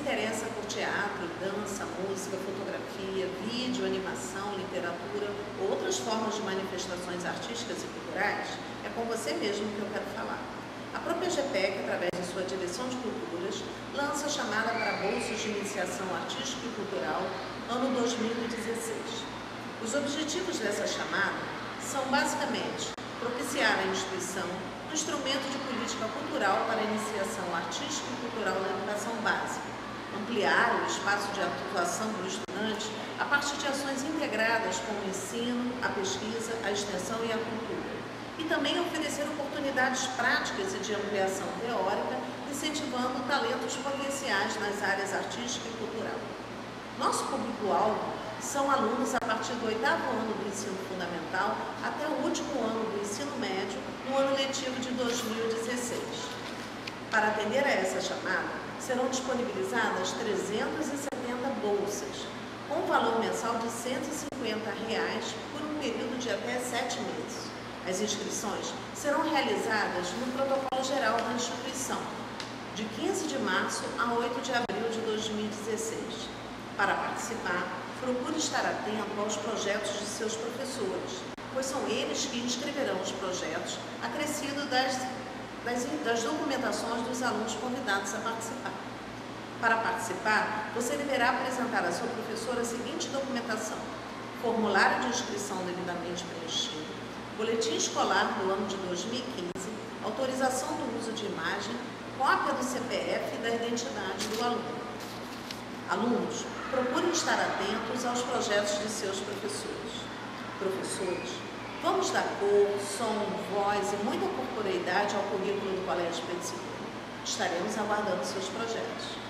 interessa por teatro, dança, música, fotografia, vídeo, animação, literatura ou outras formas de manifestações artísticas e culturais, é com você mesmo que eu quero falar. A própria GPEC, através de sua Direção de Culturas, lança a chamada para bolsas de iniciação artística e cultural ano 2016. Os objetivos dessa chamada são basicamente propiciar a instituição um instrumento de política cultural para a iniciação artística e cultural na educação básica, ampliar o espaço de atuação do estudante a partir de ações integradas com o ensino, a pesquisa, a extensão e a cultura, e também oferecer oportunidades práticas e de ampliação teórica, incentivando talentos potenciais nas áreas artística e cultural. Nosso público-alvo são alunos a partir do 8º ano do ensino fundamental até o último ano do ensino médio, no ano letivo de 2016. Para atender a essa chamada, serão disponibilizadas 370 bolsas, com um valor mensal de R$ 150 por um período de até 7 meses. As inscrições serão realizadas no protocolo geral da instituição, de 15 de março a 8 de abril de 2016. Para participar, procure estar atento aos projetos de seus professores, pois são eles que inscreverão os projetos acrescido das documentações dos alunos convidados a participar. Para participar, você deverá apresentar à sua professora a seguinte documentação: formulário de inscrição devidamente preenchido, boletim escolar do ano de 2015, autorização do uso de imagem, cópia do CPF e da identidade do aluno. Alunos, procurem estar atentos aos projetos de seus professores. Professores, vamos dar cor, som, voz e muita corporeidade ao currículo do Colégio Pedro II. Estaremos aguardando seus projetos.